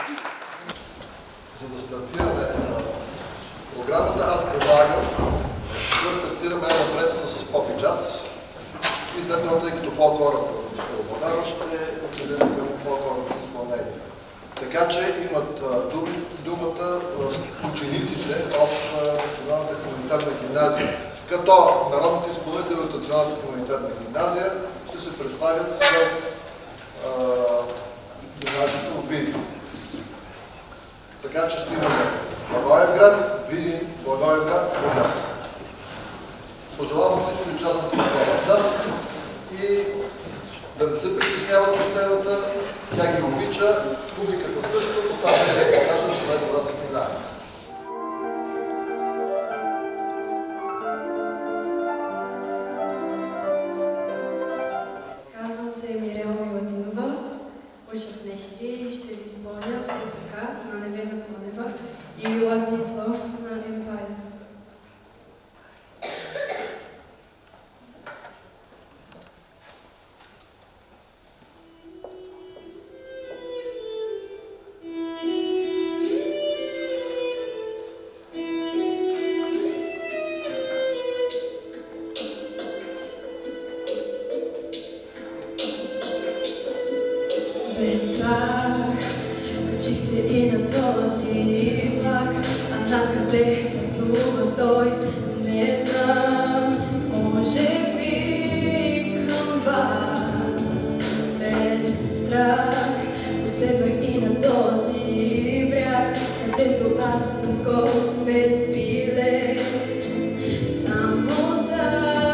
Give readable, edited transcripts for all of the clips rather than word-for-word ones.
За да стартираме програмата, аз предлагам да стартираме напред с поп и джаз и след това, тъй като фолклорът преобладава, ще отидем към фолклорното изпълнение. Така че имат думата учениците от Националната хуманитарна гимназия. Като народните изпълнители от Националната хуманитарна гимназия ще се представят след гимназията от Видин. Така че ще имаме Благоевград, Видин, Благоевград, Бургас. Пожелавам всички участници в час и да не се притесняват от сцената, тя ги обича, публиката също, оставаме да се покажат за най-добра светлина. Казвам се Мирела Миладинова, уча в НХГ и ще ви изпълня все така на Невена Цонева и What is Love на Empire. Без страх, качи се и на този влак, а накъде пътува той, не знам, може би към вас. Без страх, поседнах и на този бряг, където аз съм гост без билет, само за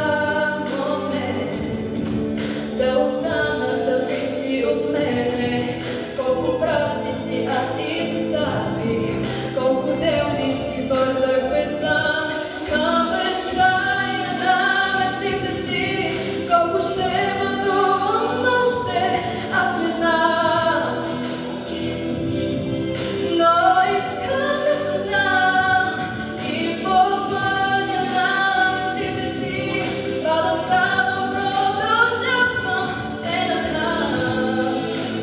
момент да остана зависи от мене. Колко празници аз изоставих, колко делници бързах без сън към безкрая на мечтите си. Колко ще пътувам още, аз не знам, но искам да съм там и по пътя на мечтите си. Падам, ставам, продължавам се нахрам.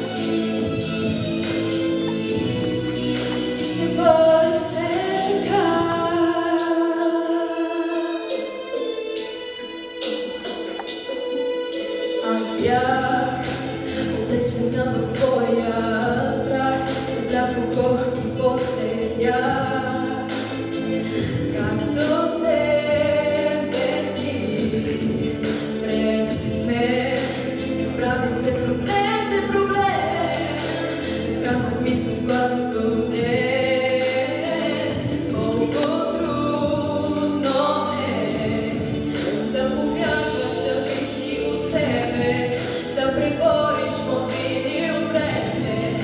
Ще бъде все така. Аз бях облечена в своя страх, седя по и постеня, както себе си пред мен. Изправих се към тези проблем, изказвах мисли в глас студен. Колко трудно е да повярваш, зависи от тебе, да пребориш мобили от време.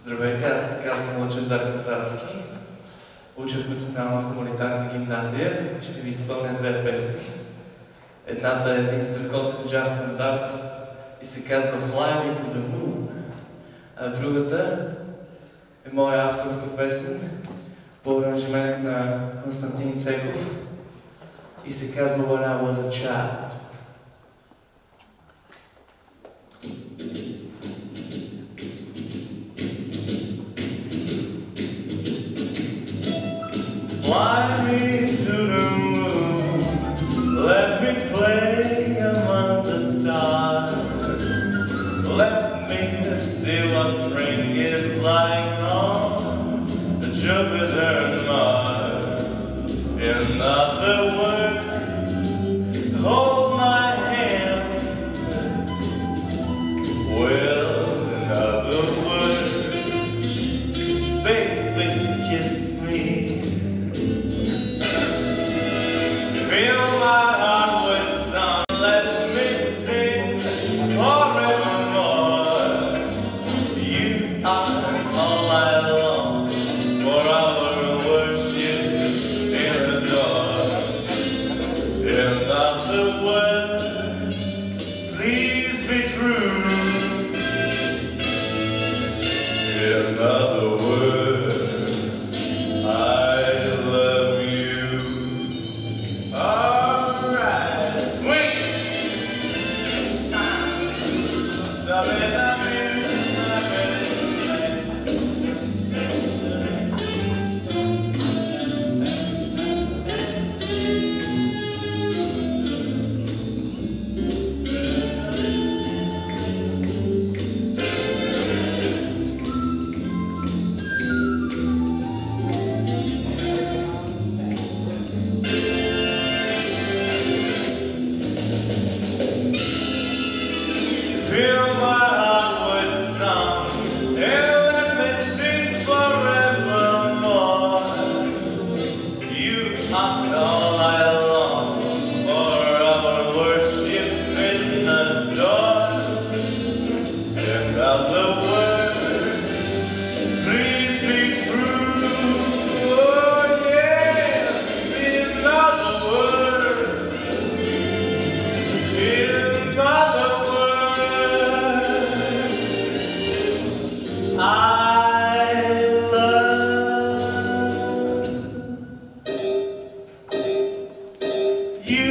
Здравейте, аз се казвам Лъчезар Кацарски. Уча в Национална хуманитарна гимназия и ще ви изпълня две песни. Едната е един страхотен джаз стандарт и се казва Fly Me to the Moon, а другата е моя авторска песен по аранжимент на Константин Цеков и се казва When I Was a Child. Fly me to the moon, let me play among the stars. Let me see what spring is like on Jupiter and Mars. In other words, hold my hand. Well, in other words, baby, kiss me. Fill my heart with song, let me sing forevermore. You are all I long for our worship and adore. In other words, please be true. In other words, I love you. Alright, swing! Fill my heart with song and let me sing forevermore. You are all I long for our worship and adore. In other words, please be true. Oh yes, in other words, in other words, I love you.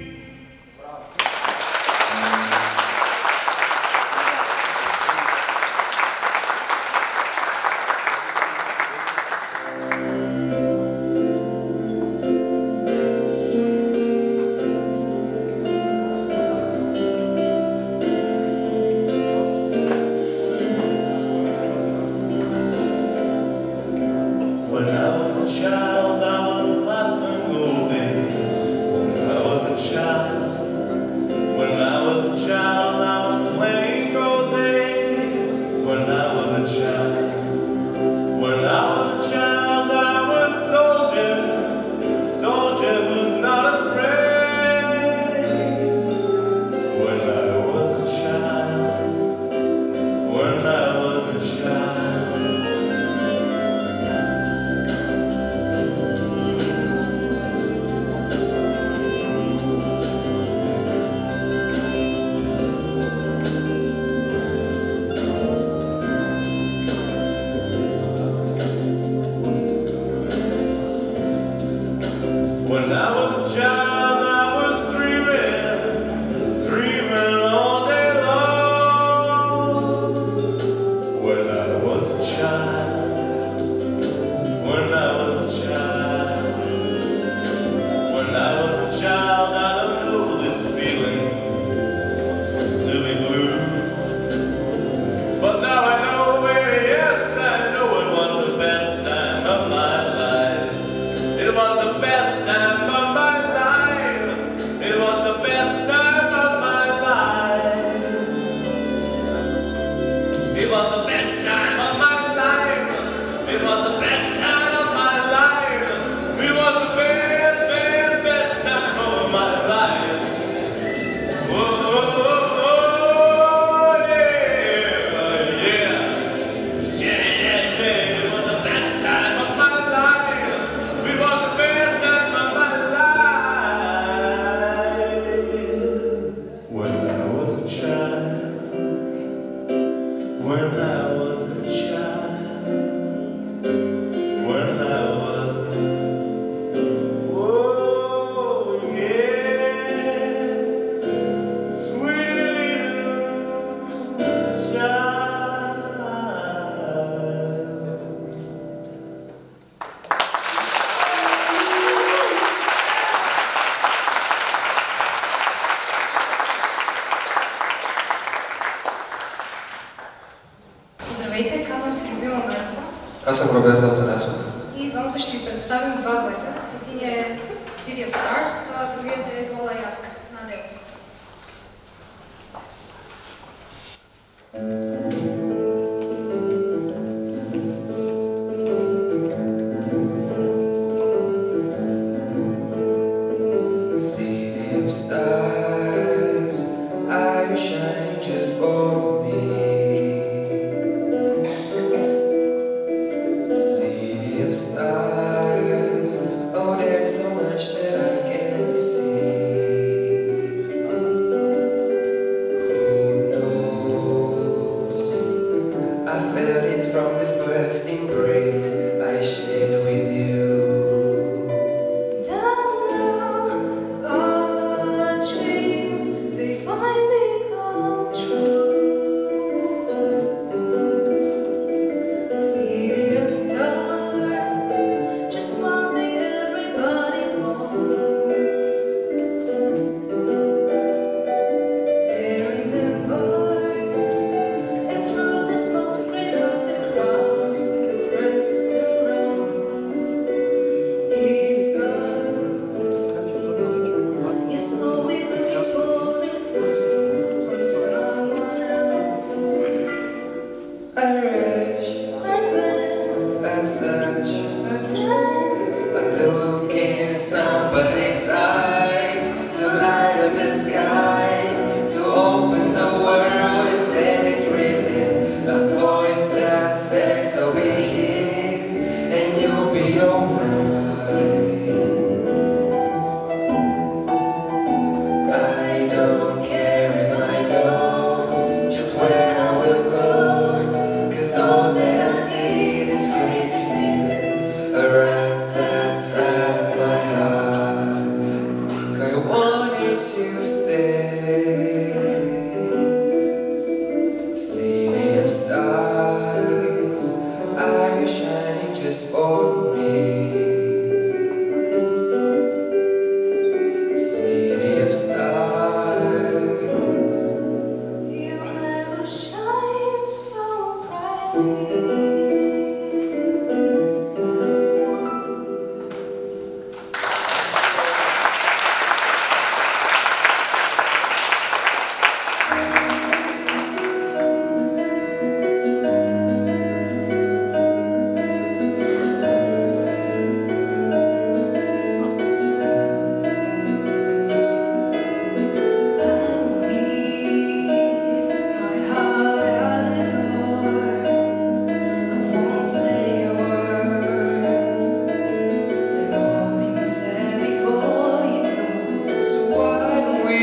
When I was a child, I was laughing golden. When I was a child, when I was a child, I was playing golden. When I was a child, when I was a child, I was soldier, soldier who's not afraid. When I was a child, when I was a child. When I was a child, I was dreaming, dreaming all day long. When I was a child, when I was a child, when I was a child, I don't know this feeling to be blue. But now I know, baby, yes, I know it was the best time of my life. It was the best time of my life. It was the best time of my life. It was the best time of my life. It was the best time of my life. It was the best, best, best time of my life. Whoa, oh, oh, yeah, yeah, yeah, yeah. when I was a child, when I was a, oh yeah, sweet little child. Здравейте, казвам се Любима Маркова Аз съм Роберто Атанасов. и двамата ще ви представим два дуета. Един е City of Stars, а другият е Гола Яска на Адел. City of stars, are you shining just for me? City of stars, oh there's so much that I can't see. Who knows? I felt it from the first embrace I shared with you. Don't know our dreams, they finally come true. City of stars, just one thing everybody wants. There in the bars and through the smoke screen of the crowded restaurants. His love, yes, all we're looking for is love from someone else. I rush Like this, and search, a dance, I look in somebody's eyes to light up the skies, to open the world and set it reeling. A voice that says I'll be here and you'll be alright. I don't care if I know just where I will go, 'cause all that I need is crazy feeling around inside my heart. Think I wanted to stay. City of stars, are you shining just for me? City of stars, you never shine so brightly. My heart out the door, I won't say a word. They've all been said before, you know. so why don't we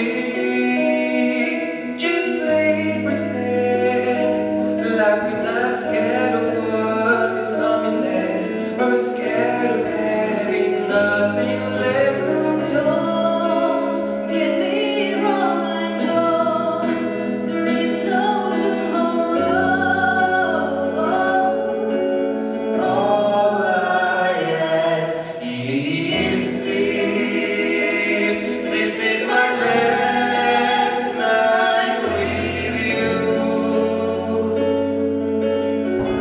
just play pretend like we're not scared of what is coming next, or scared of having nothing left? Don't get me wrong, I know there is no tomorrow. All I ask is sleep. This is my last night with you.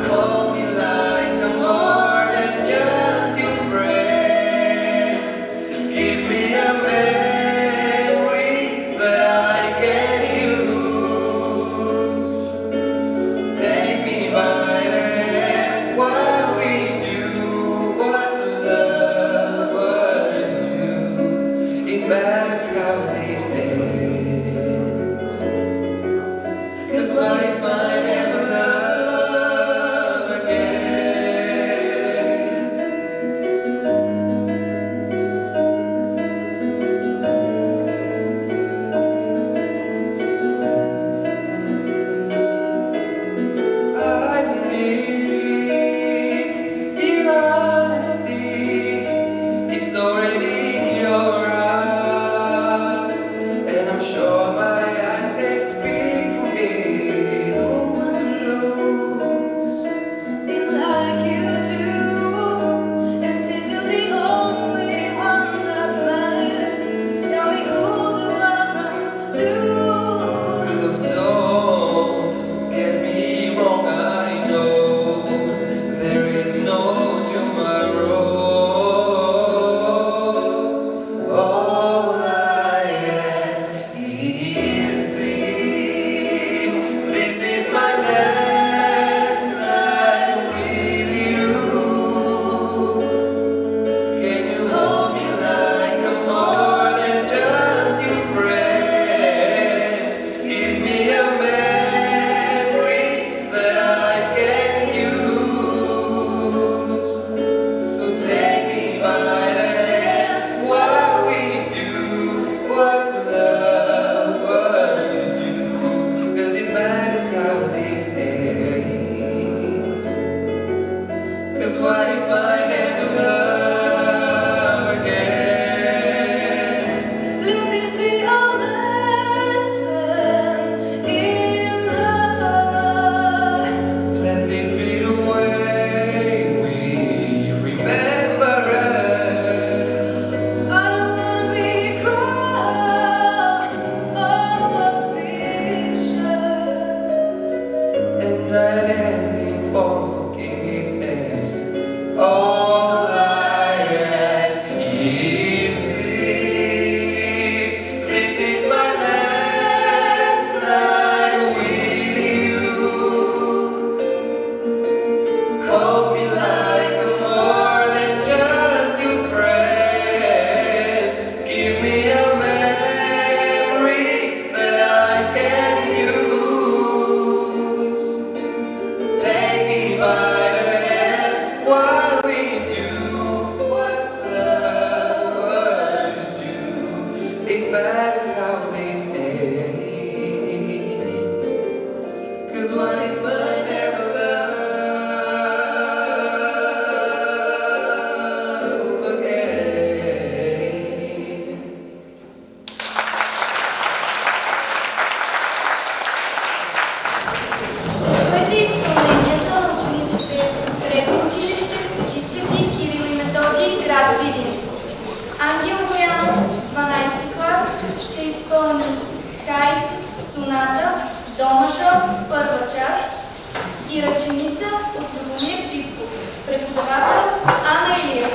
by the hand while we do what lovers do. It matters how these end. 'Cause what if I never love again? Чуйте изпълнението на учениците от Средно училище Свети Свети Кирил и Методий, град Видин. Ангел Боянов, 12 клас, ще изпълни Кайф, соната, до мажор, първа част и ръченица от Любомир Пипков. Преподавател Ана Илиева.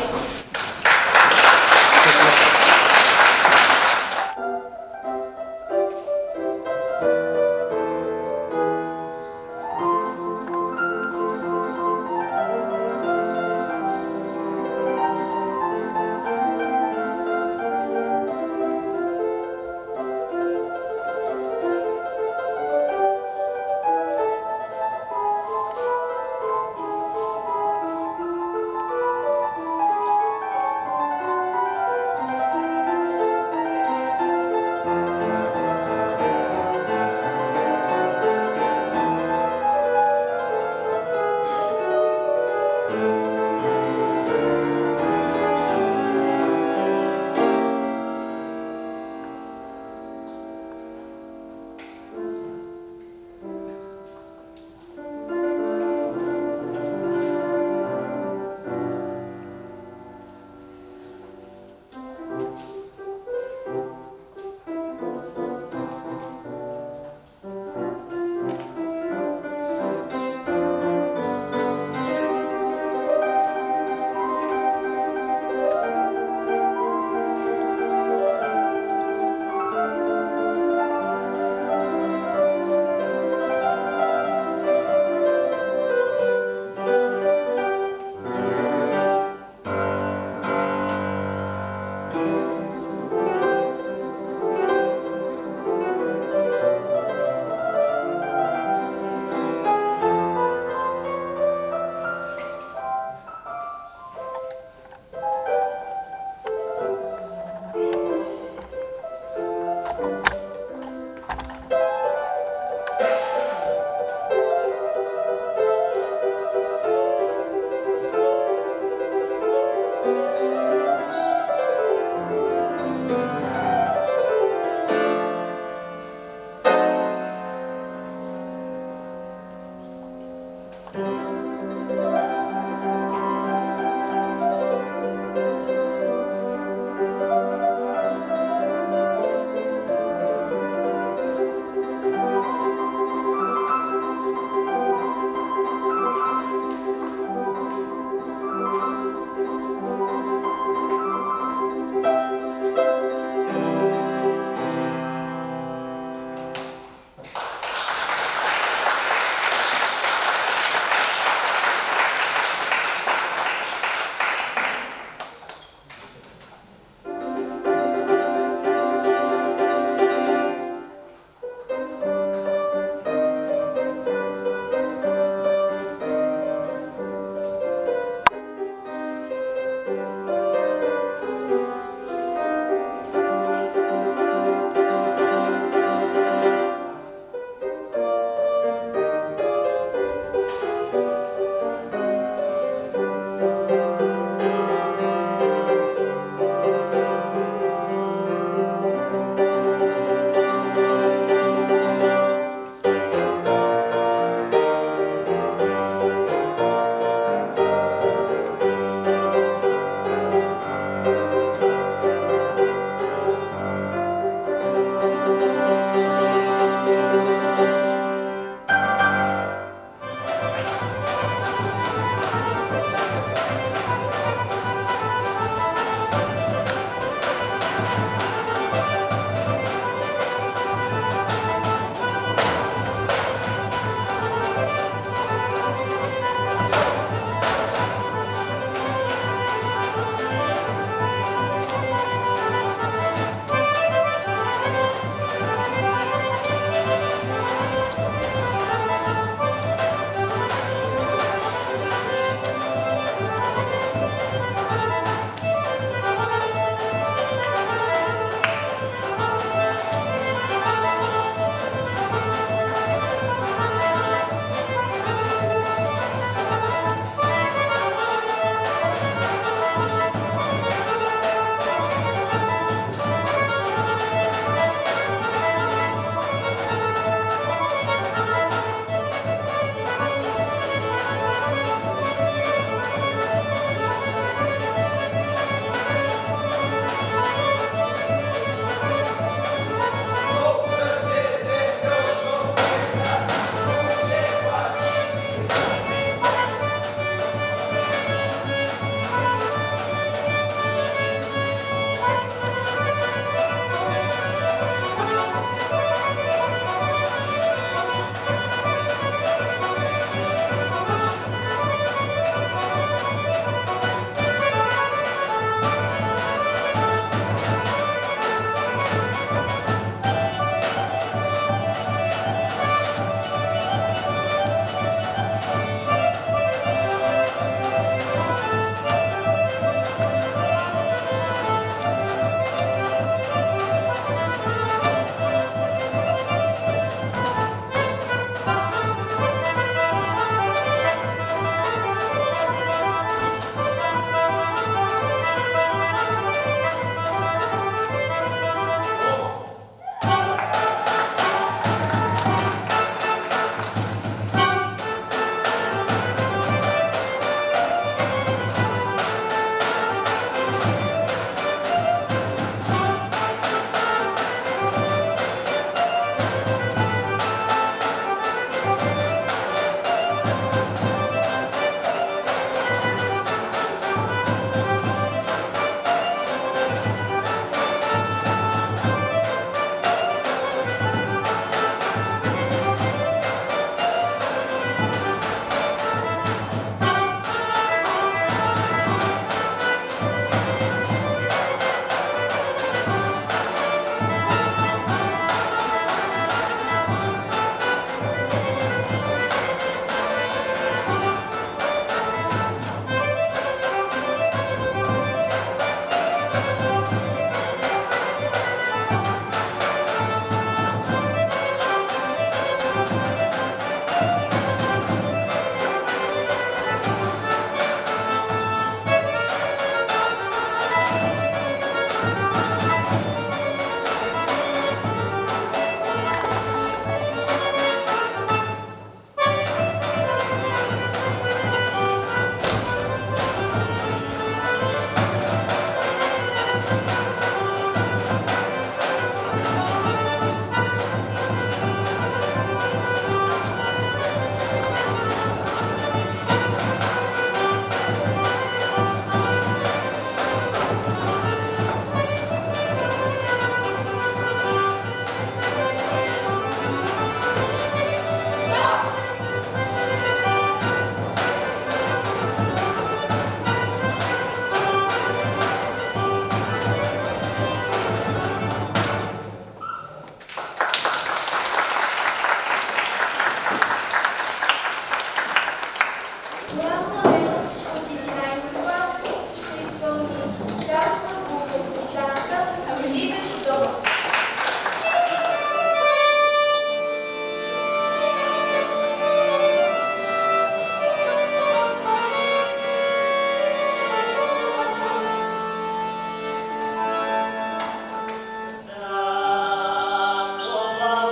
Боян Младенов от 11 клас ще изпълни Татова Буква или Методол.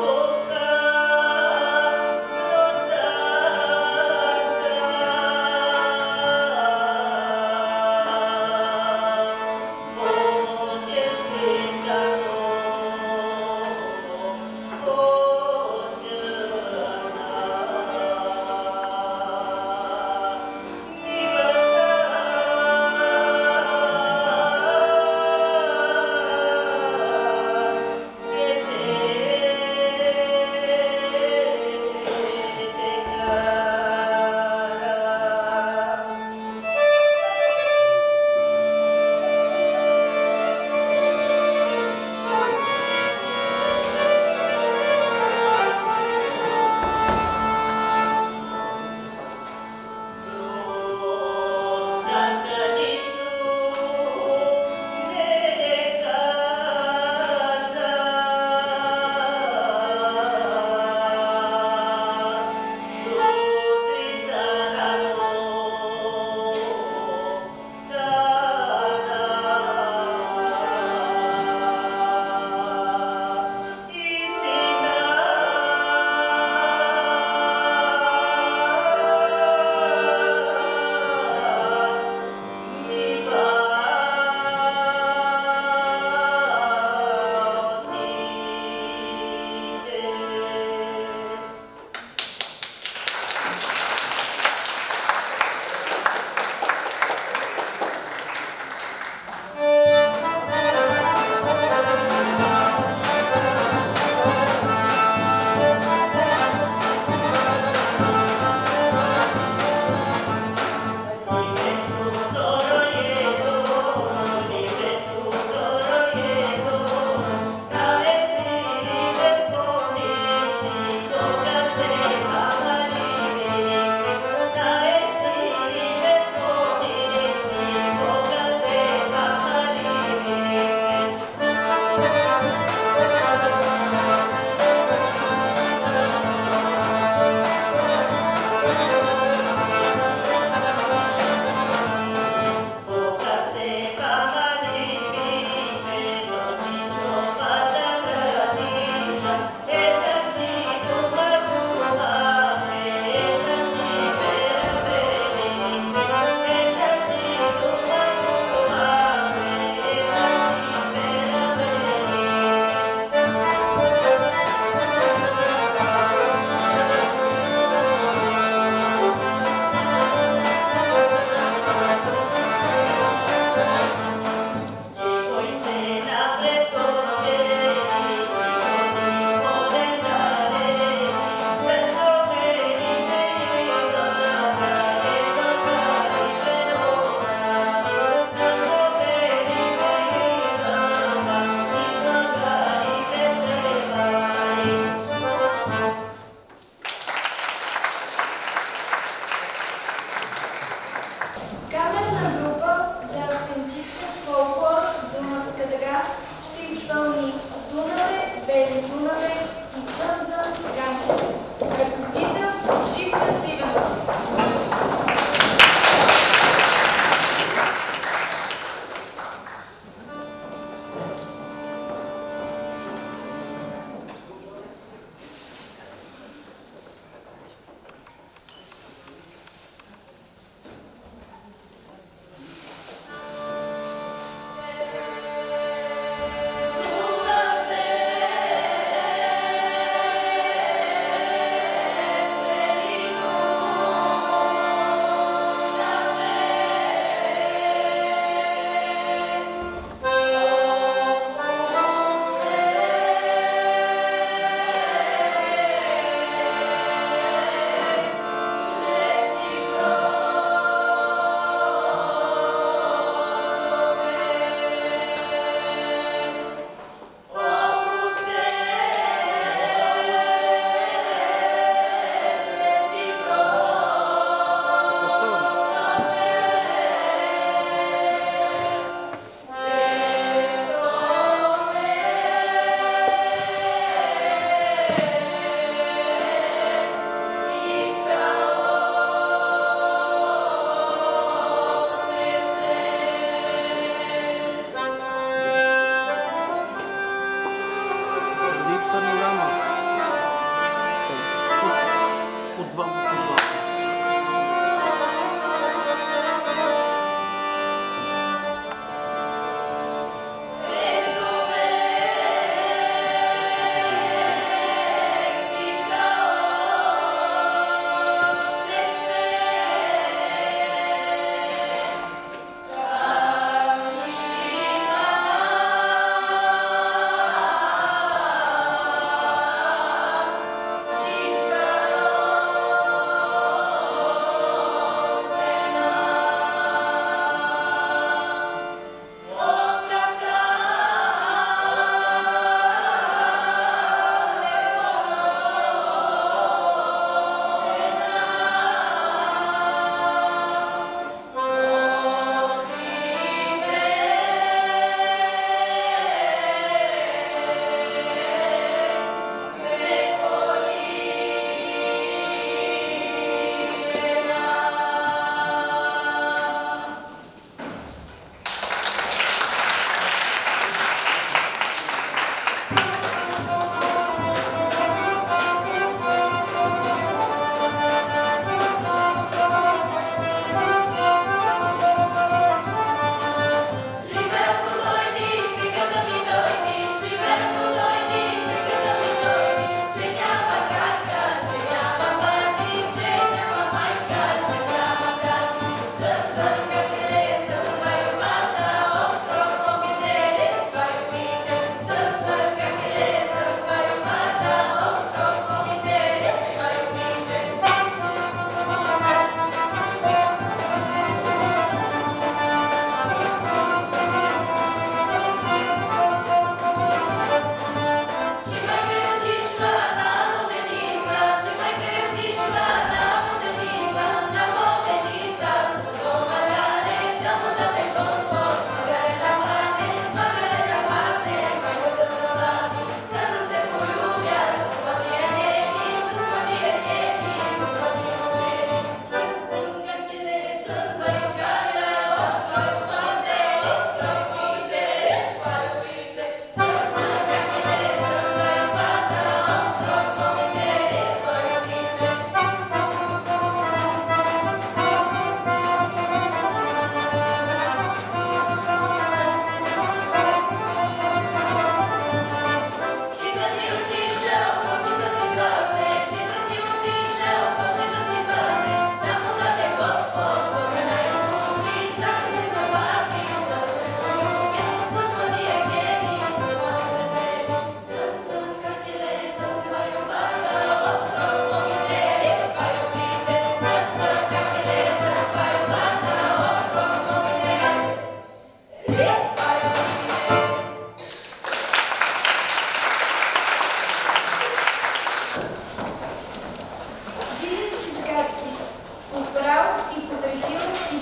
Thank you.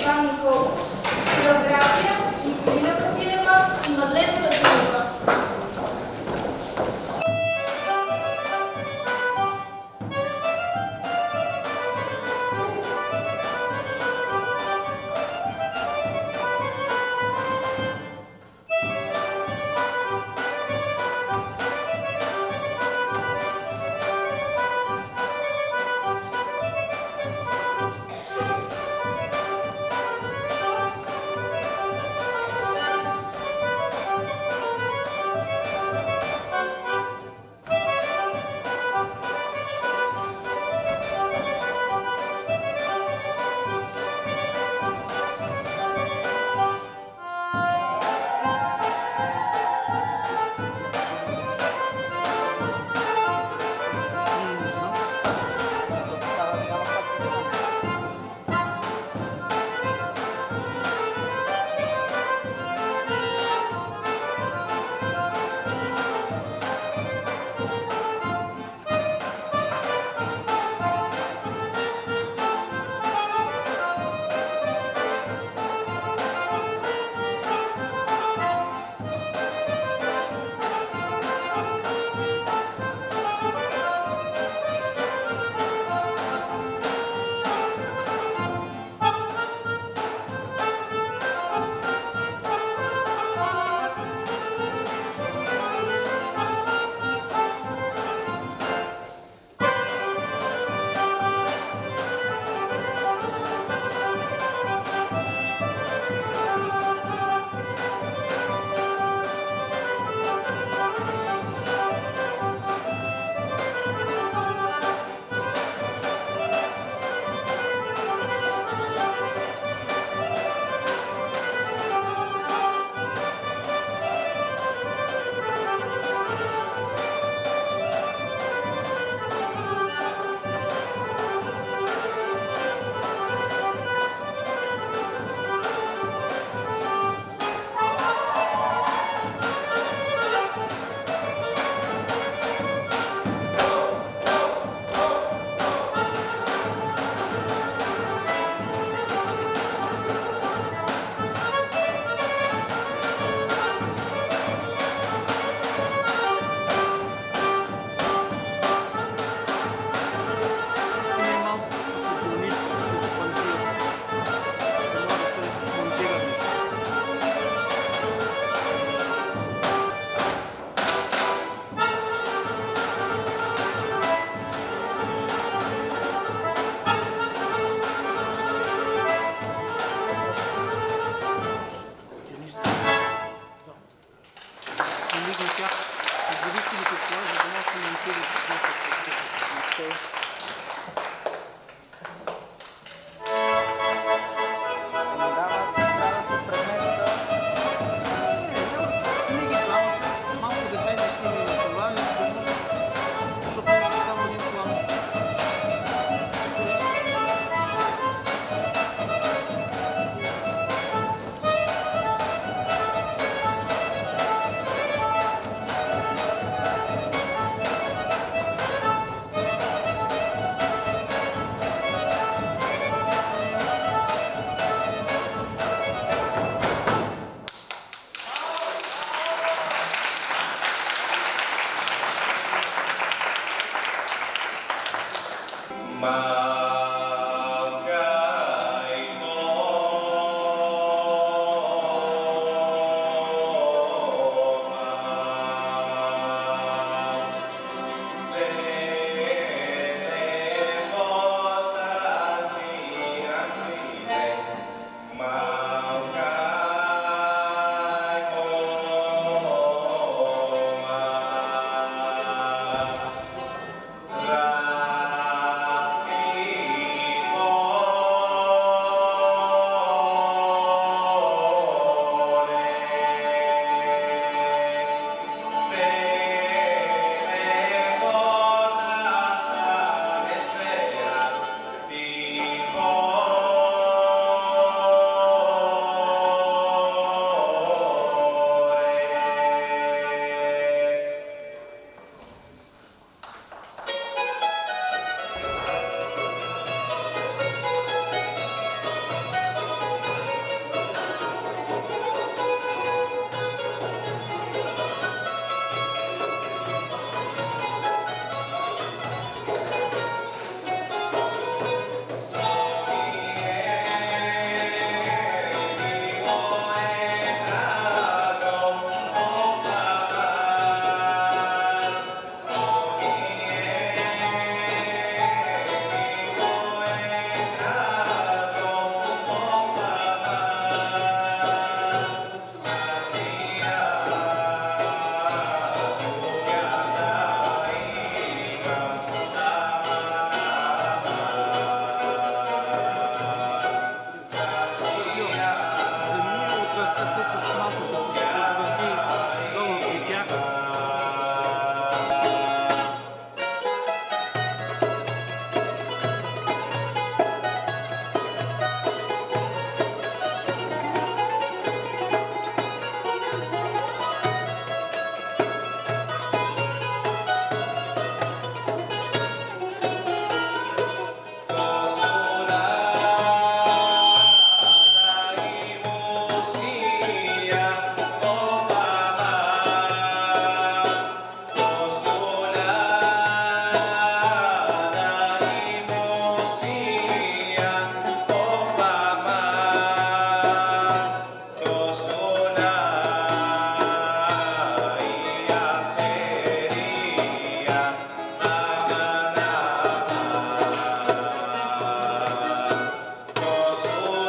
Иван Николов. Хореография Николина Василева и Мадлена Радулова.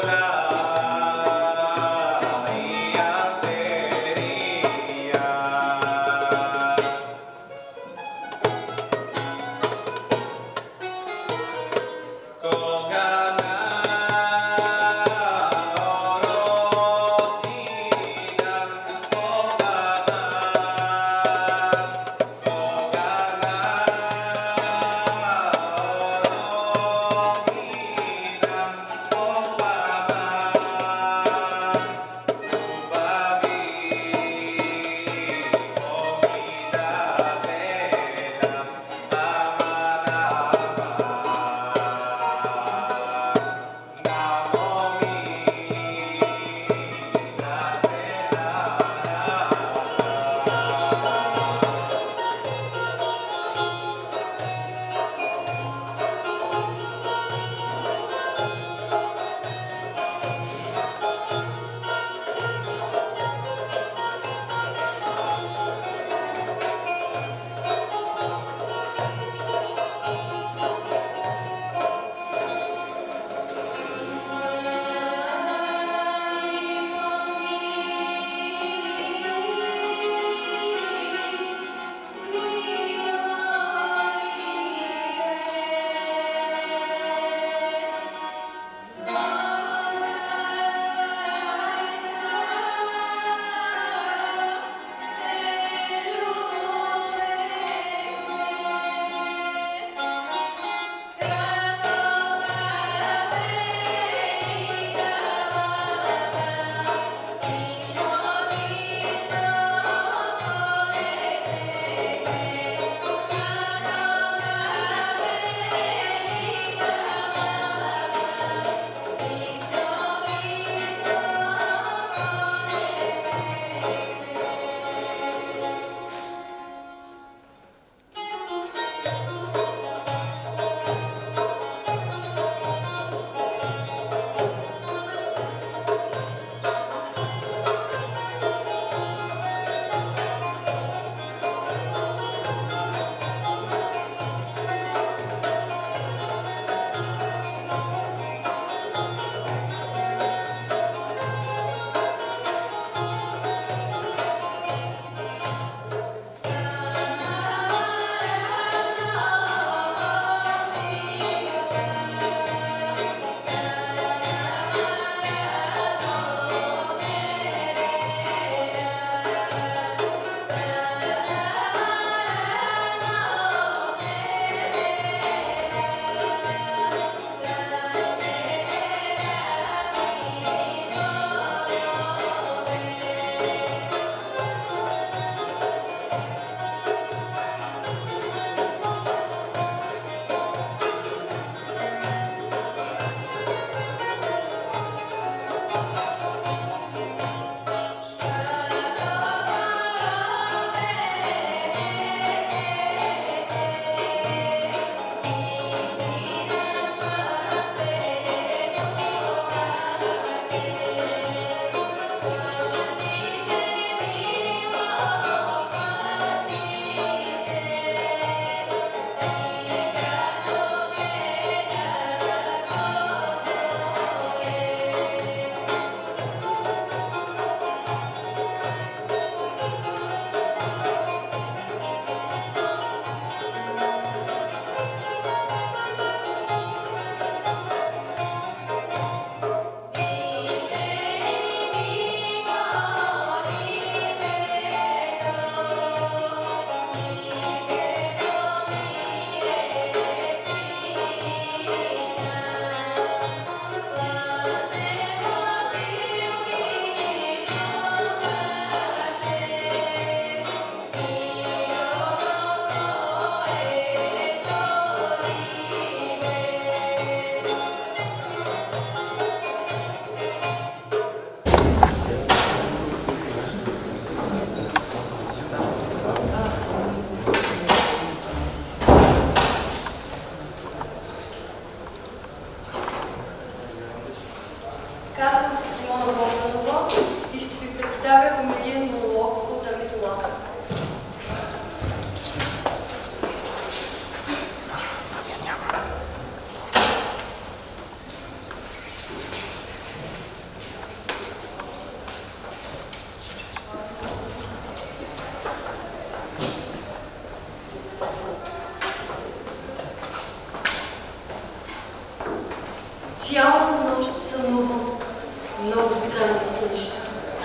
представя комедиен монолог от Амитола. Цяла нощ сънувам много странни сънища.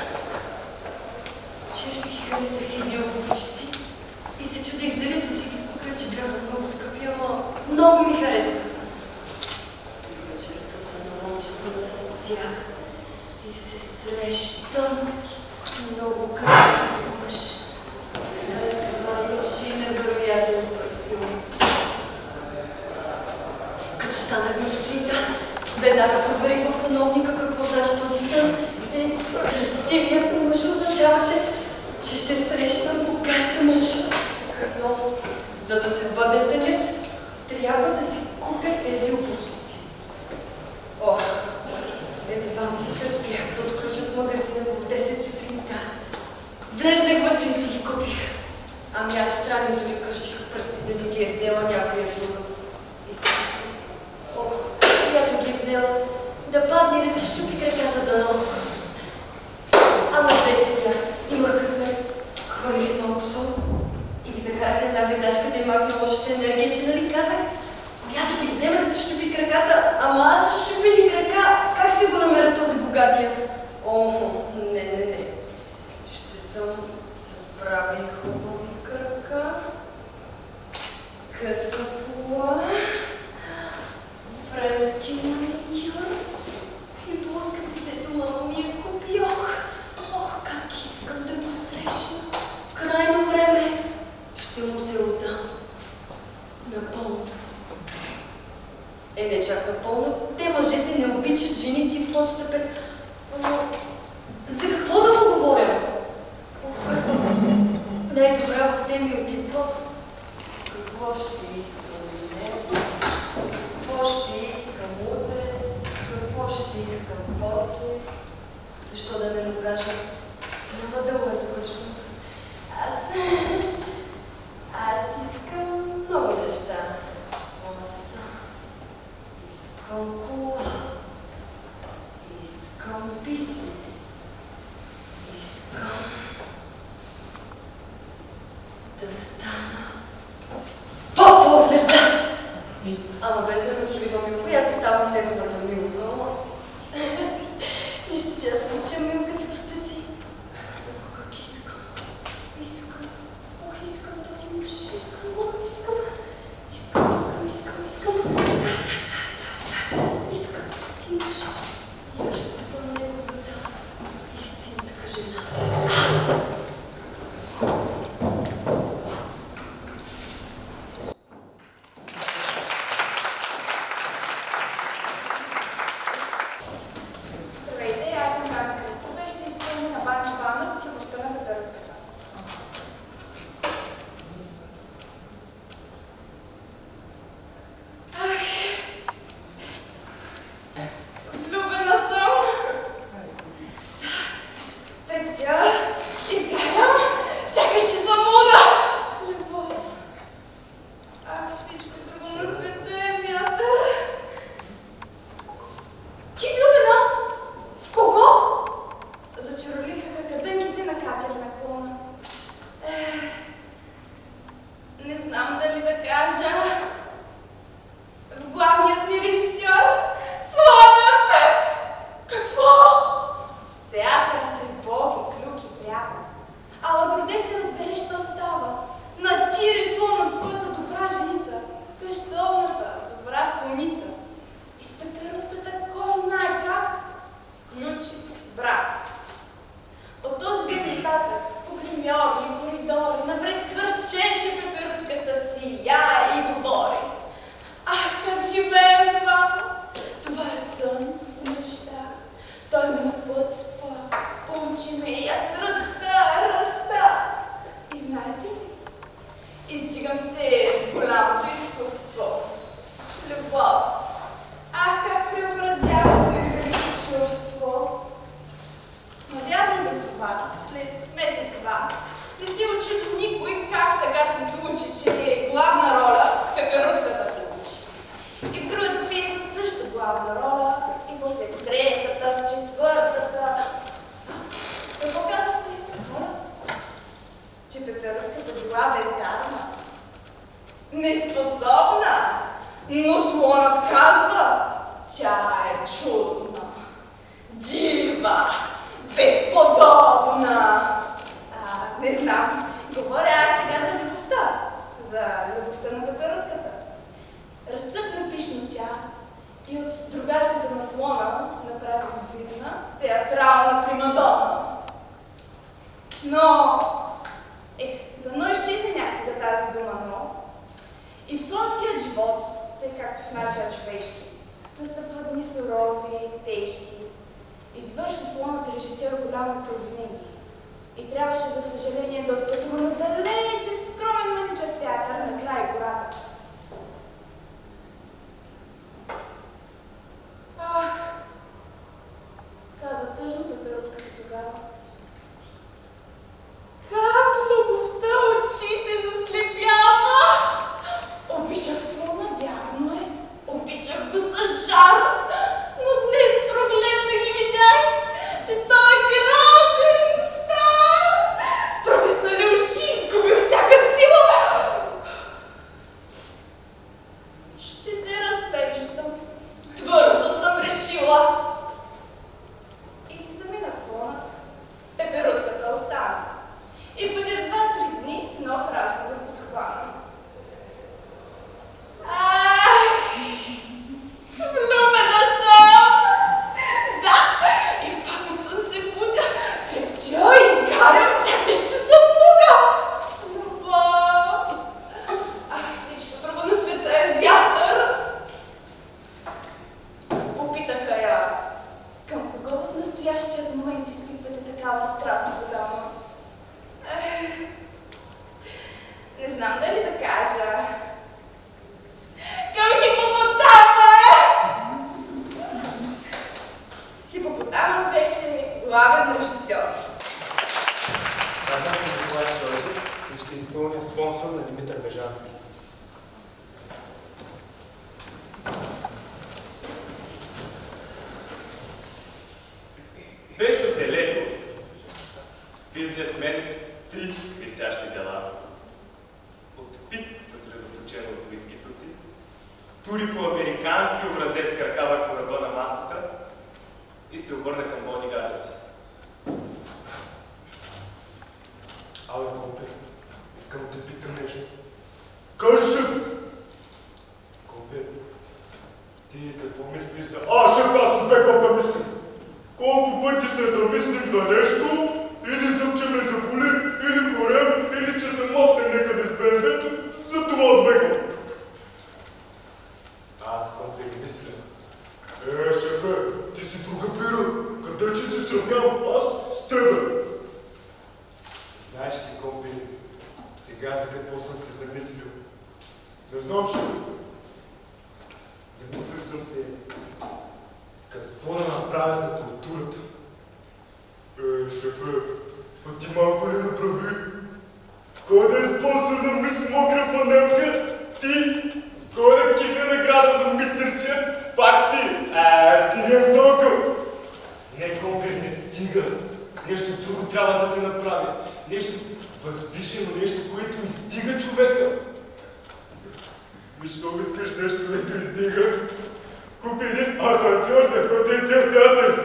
Вчера си харесах едни обувчици и се чудих дали да си ги купя, че бяха много скъпи, ама много ми харесаха. Вечерта сънувам, че съм с тях и се срещам с много красив мъж. Освен това имаше и невероятен парфюм. Като станах на сутринта, веднага проверих в съновника какво значи този сън. Красивият мъж означаваше, че ще срещна богат мъж. Но, за да се сбъдне сънят, трябва да си купя тези обувчици. Ох, едва ми стърпях да отключат магазина в 10 сутринта. Влезнах вътре и си ги купих. Ами аз от рани зори кърших пръсти да не ги е взела някоя друга. И си ох, която ги е взела, да падне и да си щупи краката дано. Ама взе си и аз. Имах късмет. Хвърлих едно косо и ги захарах една гледачка да им махне лошата енергия, че нали казах, която ги взема да си щупи краката, ама аз са щупили крака. Как ще го намеря този богатия? О, не. Ще съм с прави хубави крака, къса пола, френски маникюр и блузката, дето мама ми е купи. Ох, как искам да го срещна. Крайно време ще му се отдам. Напълно. Не чак напълно. Те мъжете не обичат жените в фототапет. Но за какво да му говоря? Ох, аз съм най-добра в теми от типа. Какво ще искам днес? Какво ще искам утре? Какво ще искам после? Защо да не му кажа? Няма да му е скучно. Аз искам много неща. Искам кола. Искам бизнес. Искам да стана поп звезда. Ама без да като ви го Милка, аз да ставам неговата Милка. Нищо, че аз обичам Милка с въстъци. Ох, как искам. Ох, искам този мъж. Искам го. Искам този мъж. И аз ще съм неговата истинска жена. Здравейте, аз съм Габи Кръстова и ще изпълня на Банчо Банов в любовта на пеперутката. Влюбена съм! подобна. Не знам. Говоря аз сега за любовта. За любовта на пеперутката. Разцъфна пишнича и от другарката на слона направи видна театрална примадона. Но, дано изчезне някога тази дума но. И в слонският живот, тъй както в нашия човешки, настъпват дни сурови, тежки. Извърши слонът режисьор голямо провинение. И трябваше, за съжаление, да отпътува на далече скромен мъничък театър на край гората. Каза тъжно пеперутката тогава. Как любовта очите заслепява! Обичах слона, вярно е. Обичах го с жар, но днес прогледна ги видях, че той е грозен, стар, с провиснали уши, изгубил всяка сила. Ще се развеждам. Твърдо съм решила. И си замина слонът. Пеперутката остана. И преди 2-3 дни нов разговор подхвана. Влюбена съм! Да! И пак съм се будя. Трептя и изгарям, сякаш че съм луга. Любов! Всичко друго на света е вятър. Попитаха я. Към кого в настоящият момент изпитвате такава страст голяма? Не знам дали да кажа. Към хипопотама! Хипопотама беше главен режисьор. Казвам се Николай Стойчев и ще изпълня спонсор на Димитър Бежански. Беше телето, бизнесмен с 3 висящи дела. Отпи съсредоточено от вискито си, тури по американски образец крака върху ръба на масата и се обърна към бодигара си. Абе, Компе, искам да те питам нещо. Кажи, шеф! Компе, ти какво мислиш за... Шеф, аз обеквам да мислим. Колко пъти се замислим за нещо, или зъбче ме заболи, или корем, или че се мотнем некъде с БМВ-то, за това отбегвам. Аз, Компе, мисля. Шефе, ти си друга пира. Къде че се сравнявам аз с тебе? Знаеш ли, Компе, сега за какво съм се замислил? Не знам, шефе. Замислил съм се какво да направя за културата. Шефе, пък ти малко ли направи? Кой да е спонсор на мис Мокра фанелка? Ти? Кой да кихне награда за мистерче? Пак ти! Стигам толкова! Не, Компер, не стига. Нещо друго трябва да се направи. Нещо възвишено, нещо, което издига човека. Виж, колко искаш нещо, което издига? Купи един асансьор, за който е цел театър.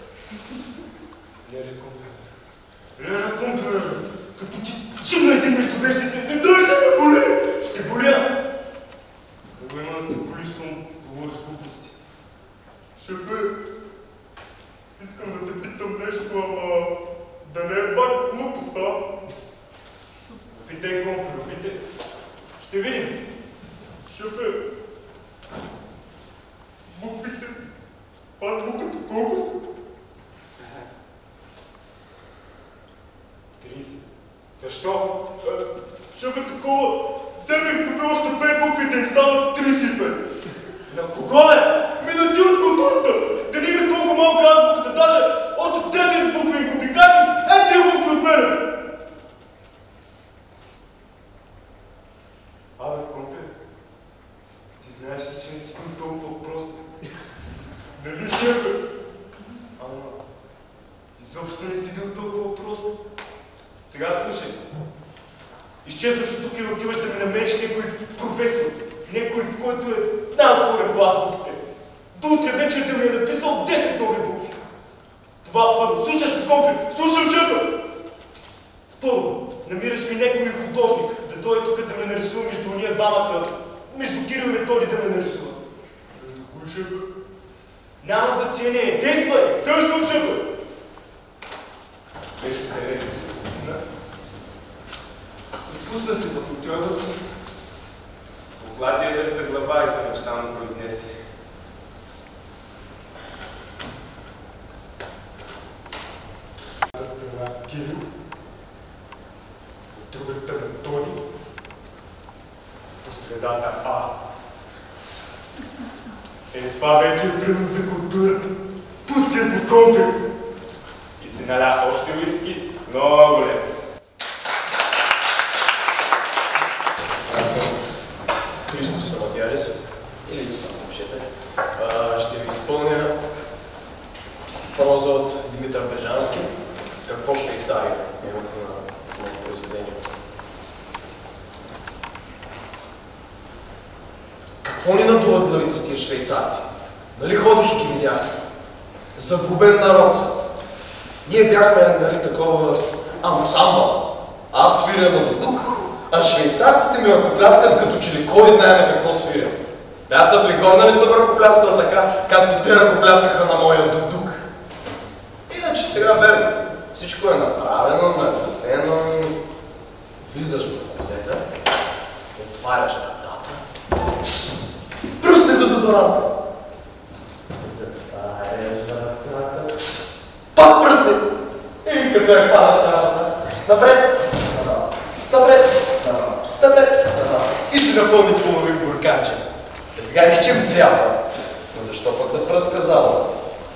Леле, Компер, като ти чимна един между вещите, не дойде да те боли! Ще боля! Много има да те боли, щом говориш глупости. Шефе, искам да те питам нещо, ама да не е пак глупост, а? Опитай, Компер, опитай. Ще видим. Шефе, буквите в азбуката колко са? 30. Защо? Шефе, такова. Вземи купи още 5 букви да им станат 35. На кого е? На ти от културата. Да не има толкова малка азбуката. Даже още 10 букви им купи. Кажи, тия букви от мене. Абе, Компе, ти знаеш ли, че не си бил толкова прост? Нали, шефе? Ама, изобщо не си бил толкова прост. Сега слушай. Изчезваш от тук и отиваш да ми намериш някой професор. Някой, който е най-отворен по азбуките. До утре вечер да ми е написал 10 нови букви. Това Първо, слушаш ли, компи? Слушам, шефа! Второ, намираш ми някой художник да дойде тук да ме нарисува между уния двамата, между Кирил и Методи да ме нарисува. Между кой, шефа? Няма значение. Действай! Действам, шефа! Беше наред с господина. Отпусна се в отиода си. Поклати едрата глава и замечтано произнесе. Страна Кирил, от другата Методи, по средата аз. Това вече е принос за културата. Пустият му компи! И се наля още уиски с много лето. Аз съм Христос Раматиарис, или Достан Момшете. Ще ви изпълня проза от Димитър Бежански. Какво Швейцария е името на своето произведение. Какво ни надуват главите с тия швейцарци? Нали ходих и ги видях? Загубен народ са. Ние бяхме, нали, такова ансамбъл. Аз свиря на дудук, а швейцарците ми ръкопляскат, като че ли кой знае на какво свиря. Аз в Лигорна не съм ръкопляскал така, както те ръкопляскаха на моя дудук. Иначе сега верно. Всичко е направено, накрасено. Влизаш в козета, отваряш вратата. Пръсне дезодоранта! Затваряш вратата. Пак пръсне! И като е хвана вратата. Напред! Напред! Напред! И си напълни половин бурканче. Сега не ми трябва. Но защо пък да пръска зала?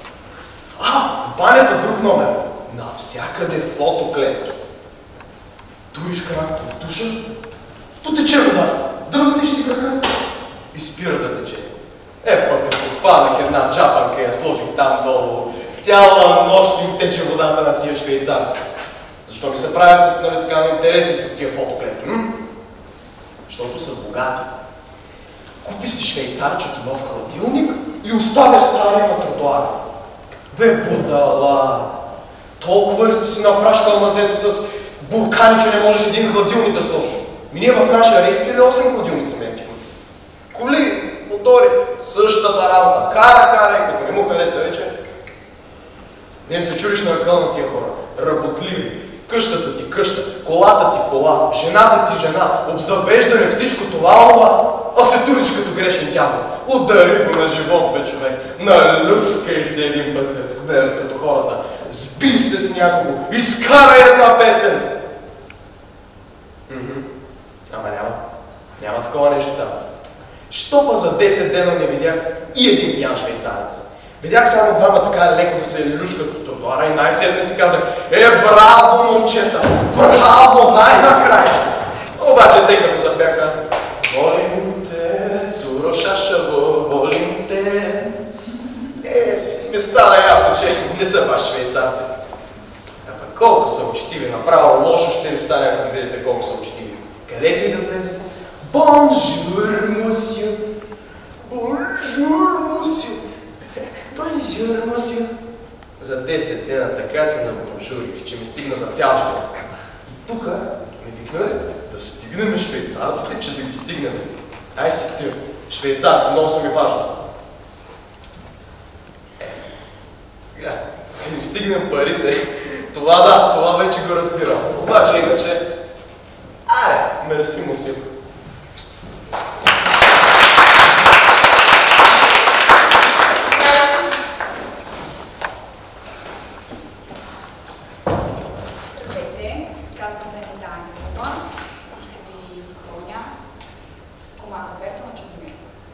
В банята друг номер. Навсякъде фотоклетки. Туриш крак под душа, то тече вода. Дръгнеш си крака и спира да тече. Пък като хванах една джапанка и я сложих там долу, цяла нощ им тече водата на тия швейцарци. Защо ми се правят, нали, така интересни с тия фотоклетки? Защото са богати. Купи си швейцарчето нов хладилник и оставяш стария на тротуара. Бе, будала! Толкова ли си нафрашкал мазето с буркани, че не можеш един хладилник да сложиш? Ние в нашия рейс цели 8 хладилници сместихме. Коли, мотори, същата работа. Кара, като не му хареса вече. Не им се чудиш на акъл на тия хора. Работливи. Къщата ти къща, колата ти кола, жената ти жена, обзавеждане, всичко това, а се туриш като грешен дявол. Удари го на живот, бе, човек. Налюскай се един път, като хората. Сби се с някого, изкарай една песен. Ама няма такова нещо там. Що па за 10 дена не видях и един пиян швейцарец. Видях само двама така леко да се люшкат по тротуара и най-сетне си казах: браво, момчета! Браво, най-накрая! Обаче те като запяха: волим те, цуро шашаво, волим те. Ми стана ясно, че не са баш швейцарци. Пък колко са учтиви, направо лошо ще ви стане, ако видите колко са учтиви. Където и да влезете: бонжур, мусю! Бонжур, мусю! Бонжур, мусю! За 10 дена така се набонжурих, че ми стигна за цял живот. И тук ме викнали да стигнем швейцарците, че да ги стигнем. Ай си ти, швейцарци, много са ми важни. Сега, да им стигнем парите, това вече го разбирам. Обаче иначе, мерси, мусю. Здравейте, казвам се Нита Ангелова и ще ви изпълня команда Берта на Чудомир.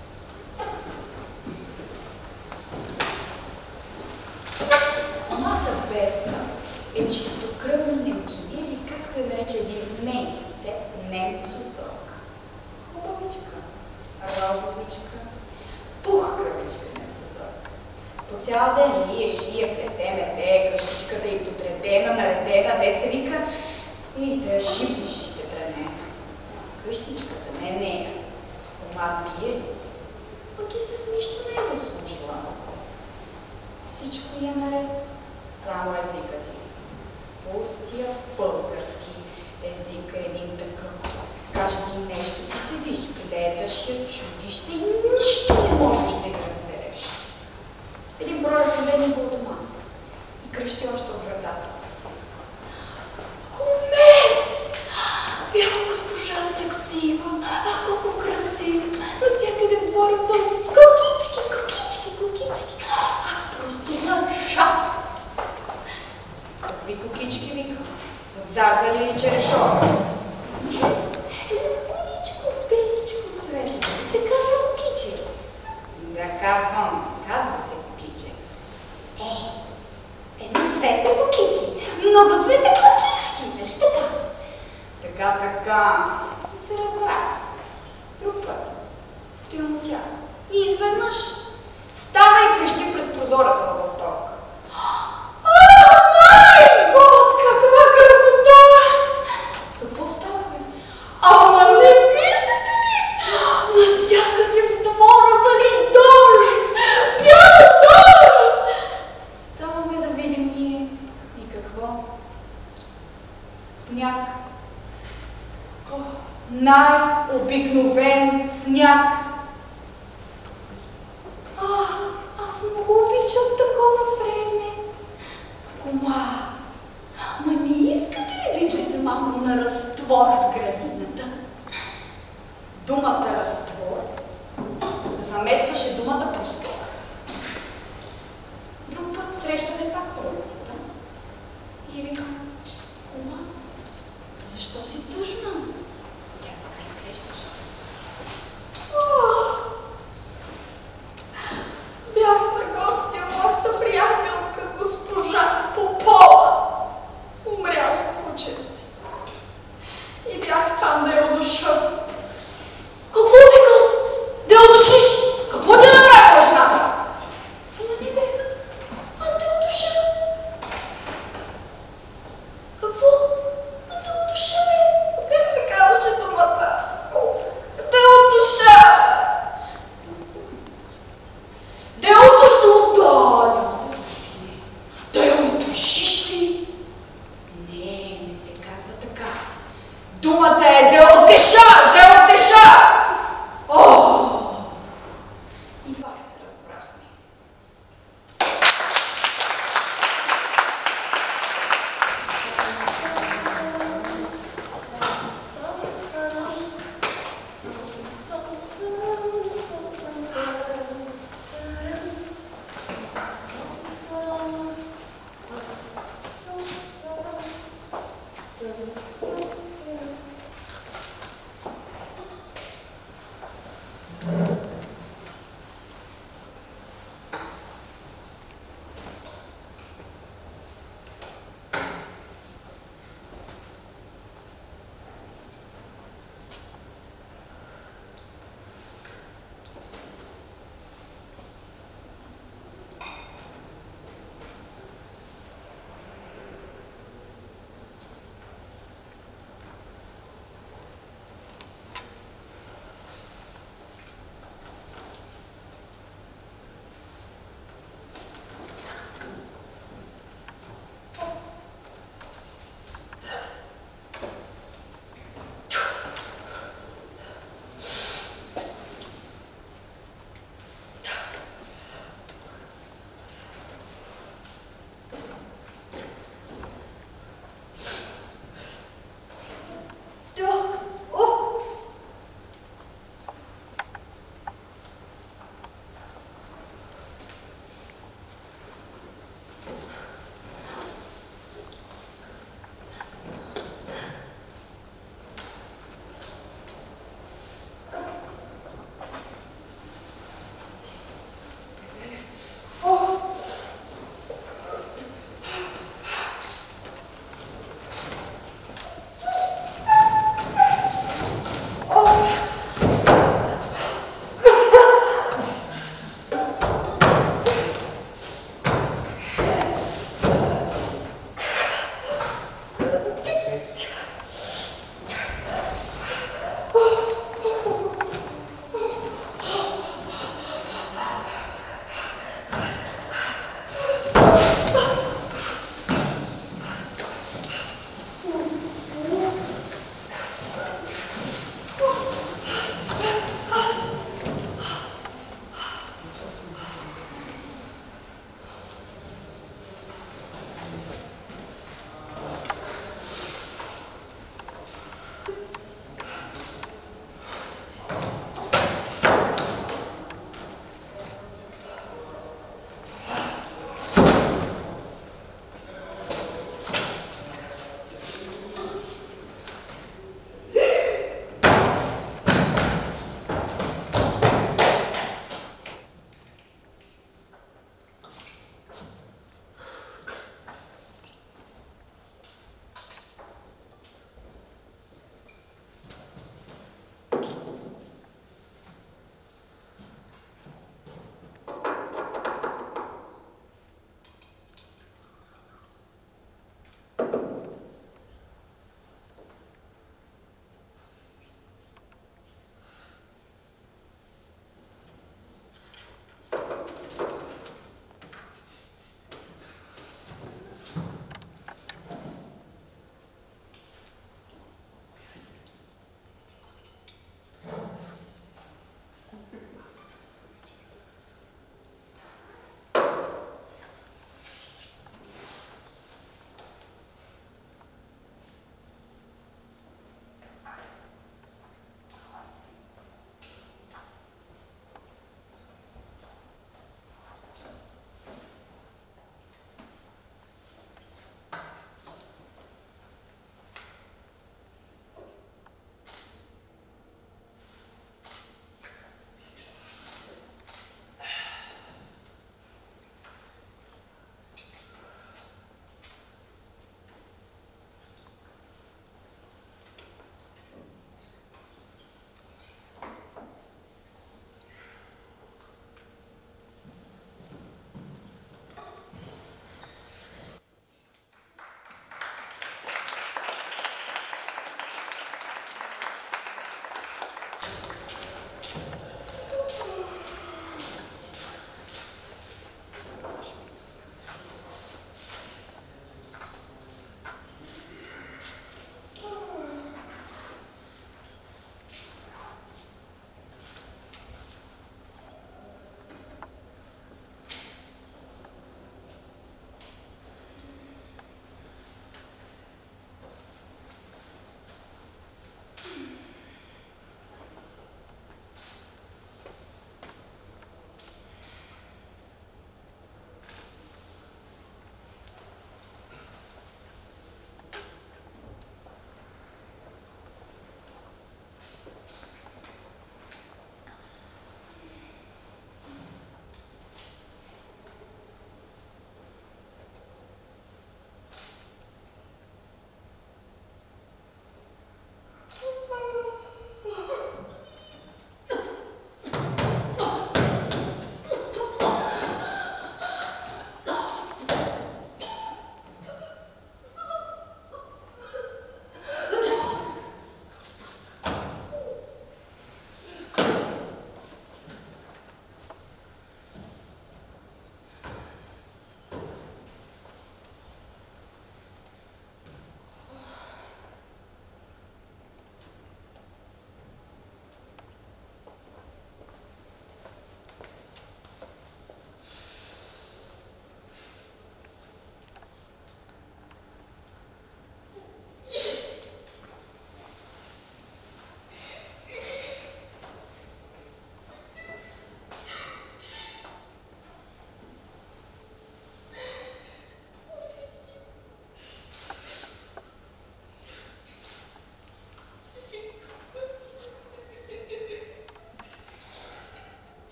Команда Берта е чистокръвна немкиня, или както я нарече един нейн съсед, немцо-зорка. Хубавичка, розовичка, пухкавичка немцо-зорка. По цял ден лие, шие, плете, мете, къщичката и подредена, наредена, деца вика и да шипнеш и ще тране. Къщичката не е нея. Кома бие ли се? Пък и с нищо не е заслужила. Всичко е наред. Само езикът ти. Пустия български език е един такъв. Каже ти нещо, ти седиш, гледаш я, чудиш се и нищо не можеш да я разбереш. Един пролетен ден е бил дома и крещи още от вратата. Кумец! Бяла госпожа Саксива, колко красива! Насякъде в двора пълни с кукички! Просто на шап! Какви кукички вика? От зарзали или черешок? Не, едно мъничко, беличко цвете. Се казва кукиче. Да, казва се кукиче. Едно цвете кукичи, много цвете кукички, нали така? Така. И се разбра. Друг път стоям от тях. И изведнъж става и крещи през прозореца от възторг. Май год, каква красота! Какво става, бе? Ама не виждате ли? Насякъде в двора вали дъжд! Бял дъжд! Ставаме да видим ние. И какво? Сняг. Най-обикновен сняг. Аз много обичам такова време. Кума, ма не искате ли да излезе малко на разтвор в градината? Думата разтвор заместваше думата простор. Друг път срещаме пак по улицата и викам: